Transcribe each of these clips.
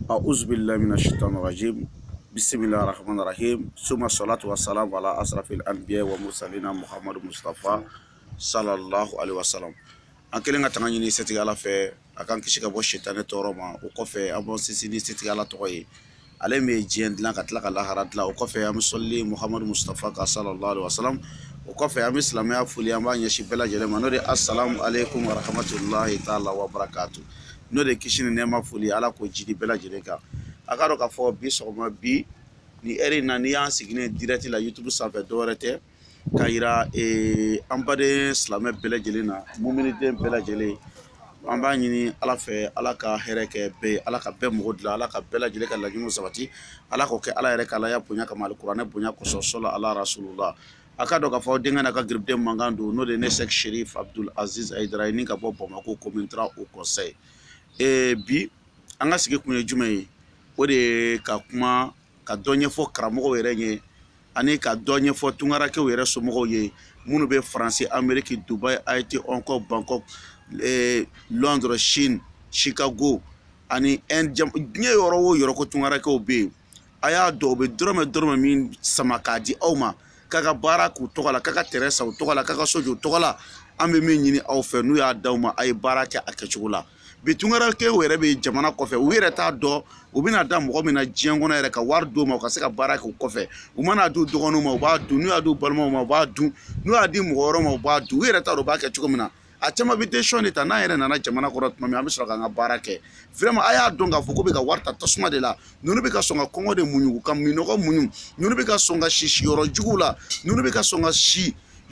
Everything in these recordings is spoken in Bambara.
أعوذ بالله من الشيطان الرجيم بسم الله الرحمن الرحيم ثم الصلاة والسلام على أشرف الأنبياء ومرسلين محمد مصطفى صلى الله عليه وسلم. an kelen ka tanga ɲini setigi ala fɛ a kan kisi ka bɔ sitani tɔɔrɔ ma. O kɔfɛ an b'an sinsin ni setigi ala tɔgɔ ye, ale min ye diɲɛ dilan ka tila ka lahara dilan. O kɔfɛ an bɛ sɔlili Muhamadu Mustafa ka sallallahu alaihi wasallam. O kɔfɛ an bɛ silamɛya foli an b'a ɲɛsin bɛɛ lajɛlen ma, n'o de assalamu alaikum wa rahmatulahi ta'ala wa barakatuh. N'o de kisi ni nɛɛma foli ala k'o jidi bɛɛ lajɛlen kan. A ka dɔn k'a fɔ bi sɔgɔma bi ni heure in na ni y'an sigilen direct la YouTube sanfɛ dɔwɛrɛ tɛ ka yira an baden silamɛ bɛɛ lajɛlen na, muminiden bɛɛ lajɛlen. An b'a ɲini ala fɛ ala ka hɛrɛ kɛ bɛɛ ye, ala ka bɛɛ mɔgɔ dilan, ala ka bɛɛ lajɛlen ka laɲiniw sabati, ala k'o kɛ ala yɛrɛ ka alaya bonya kama, alikuranɛ bonya kosɔn sɔla ala rasulullah. A ka dɔn k'a fɔ denkɛ n'a ka giribuden mankan don, n'o de ye ne Sɛki Sherif Abdul Aziz Ayidara ni ka bɔ Bamako commune 3 au conseil. Bi an ka sigi kun ye jumɛn ye? O de ye ka kuma ka dɔ ɲɛfɔ karamɔgɔw yɛrɛ ye ani ka dɔ ɲɛfɔ tungarakɛw yɛrɛ somɔgɔw ye minnu bɛ Faransi, Amérique, Dubaï, Haïti, Hong Kong, Bangkok, Londres, Chine, Chicago ani diɲɛ yɔrɔ o yɔrɔ ko tungarakɛw bɛ yen. A y'a dɔn u bɛ dɔrɔmɛ min sama k'a di aw ma, k'a ka baara k'u tɔgɔ la, k'a ka terrain san u tɔgɔ la, k'a ka so jɔ u tɔgɔ la. An bɛ min ɲini aw fɛ n'u y'a d'aw ma, a ye baara kɛ a kɛcogo la. Bi tungarakɛw yɛrɛ bɛ jamana kɔfɛ, u yɛrɛ t'a dɔn u bɛna da mɔgɔ min na diɲɛ kɔnɔ yɛrɛ ka wari d'u ma u ka se ka baara kɛ u kɔfɛ. U mana d'u dɔgɔninw ma u b'a dun, n'u y'a d'u balimaw ma u b'a dun, n'u y'a di mɔgɔ wɛrɛw ma u b'a dun. U yɛrɛ t'a dɔn u b'a kɛ cogo min na. A caman bɛ décision de ta n'an yɛrɛ nana jamana kɔrɔ tuma min an bɛ sɔrɔ k'an ka baara kɛ. Vraiment a y'a dɔn k'a fɔ ko bɛ ka wari ta tasuma de la, ninnu bɛ ka sɔn ka kɔngɔ de muɲu, ka minɔgɔ muɲu, ninnu bɛ ka sɔn ka si yɔrɔ juguw la, ninnu bɛ ka sɔn ka si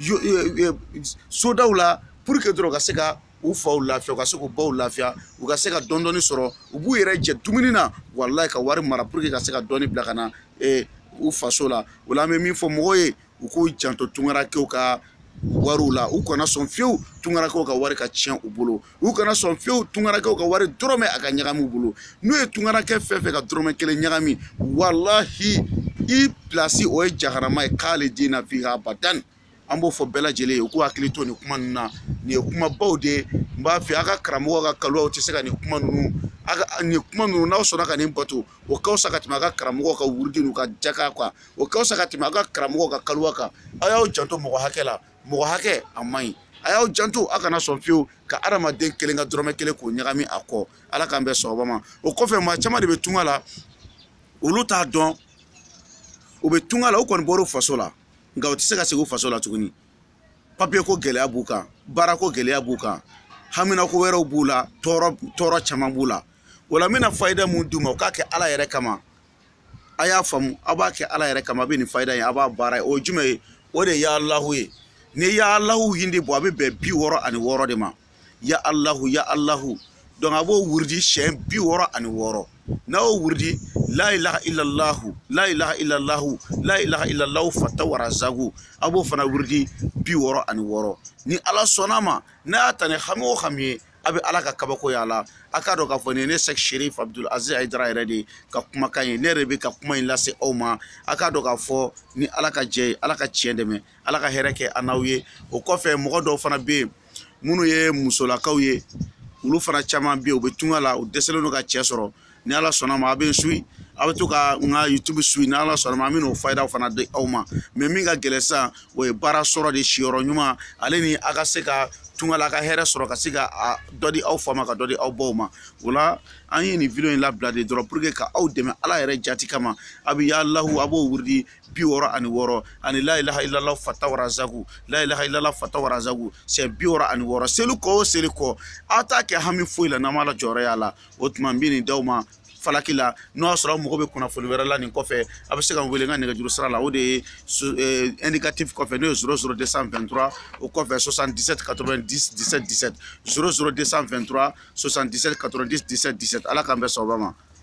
sodaw la pour que dɔrɔn ka se ka u faw lafiya, u ka se k'u baw lafiya, u ka se ka dɔɔni sɔrɔ, u b'u yɛrɛ jɛ dumuni na wallahi ka wari mara pour que ka se ka dɔɔni bila ka na u faso la. O la an bɛ min fɔ mɔgɔw ye u k'u janto tungarakɛw ka wariw la, u kana sɔn fiyewu tungarakɛw ka wari ka tiɲɛ u bolo, u kana sɔn fiyewu tungarakɛw ka wari dɔrɔmɛ a ka ɲagami u bolo. N'u ye tungarakɛ fɛn fɛn ka dɔrɔmɛ kelen ɲagami wallahi i place o ye jahanama ye khalidina fiha abadan. An b'o fɔ bɛɛ lajɛlen ye u k'u hakili to nin kuma ninnu na, nin ye kumabaw de ye. N b'a fɛ a ka karamɔgɔ ka kaliwaw tɛ se ka nin kuma ninnu, nin kuma ninnu n'aw sɔnna ka nin bato o ka fisa ka tɛmɛ a ka karamɔgɔ ka wurudi n'u ka jaka kan, o ka fisa ka tɛmɛ a ka karamɔgɔ ka kaliwa kan. A y'aw janto mɔgɔ hakɛ la, mɔgɔ hakɛ a man ɲi. A y'aw janto a kana sɔn fiyewu ka adamaden kelen ka dɔrɔmɛ kelen k'o ɲagami a kɔ. Ala k'an bɛɛ sababa ma. O kɔfɛ maa caman de bɛ tunga la, olu t'a dɔn u bɛ tunga la, u kɔni bɔr'u faso la nka u tɛ se ka segin u faso la tuguni. Papiye ko gɛlɛya b'u kan, baara ko gɛlɛya b'u kan, hamina ko wɛrɛw b'u la, tɔɔrɔ caman b'u la. O la n bɛna fayida mun d'u ma u k'a kɛ ala yɛrɛ kama. A y'a faamu, a b'a kɛ ala yɛrɛ kama, a bɛ nin fayida in a b'a baara ye. O ye jumɛn ye? O de ye ya Allahu ye. Ni ya Allahu hindi bɔ a bɛ bɛn 66 de ma. Ya Allahu ya Allahu. Donc a b'o wuridi siɲɛ 66. N'a y'o wuridi la ilaha illallahu la ilaha illallahu la ilaha illallahu fata warazagu, a b'o fana wuridi 66. Ni ala sɔnna ma n'a y'a ta ni hami o hami ye a bɛ ala ka kabako y'a la. A k'a dɔn k'a fɔ nin ye ne Sɛki Sherif Abdul Aziz Ayidara yɛrɛ de ka kumakan ye, ne yɛrɛ bɛ ka kuma in lase aw ma. A k'a dɔn k'a fɔ ni ala ka jɛ ye, ala ka tiɲɛ dɛmɛ, ala ka hɛrɛ kɛ an n'aw ye. O kɔfɛ mɔgɔ dɔw fana bɛ yen minnu ye musolakaw ye, olu fana caman bɛ yen u bɛ tunga la, u dɛsɛlen don ka cɛ sɔrɔ. Ni ala sɔnna ma a bɛ n suit, a bɛ to ka n ka YouTube suit, ni ala sɔnna ma an bɛ n'o fayidaw fana di aw ma. Mais min ka gɛlɛn sisan o ye baara sɔrɔ de, siyɔrɔ ɲuman, ale ni a ka se ka tunga la a ka hɛrɛ sɔrɔ, ka se ka dɔ di aw fa ma, ka dɔ di aw baw ma. O la an ye nin video in labila de dɔrɔn pour que ka aw dɛmɛ ala yɛrɛ jati kama. A bɛ ya Allahu a b'o wuridi 66 ani la ilaha illallah fata warazagu, la ilaha illallah fata warazagu siɲɛ 66. Seli kɔ o seli kɔ aw t'a kɛ hami foyi la n'an m'a la jɔyɔrɔ y'a la. O tuma n bɛ nin d'aw ma falaki la, n'o y'a sɔrɔ mɔgɔ bɛ kunnafoni wɛrɛ la nin kɔfɛ a bɛ se ka n wele n ka nɛgɛjuru sira la, o de ye indicatif kɔfɛ n'o ye 00223, o kɔfɛ 77 90 17 17 00223 77 90 17 17. Ala k'an bɛɛ sababa ma.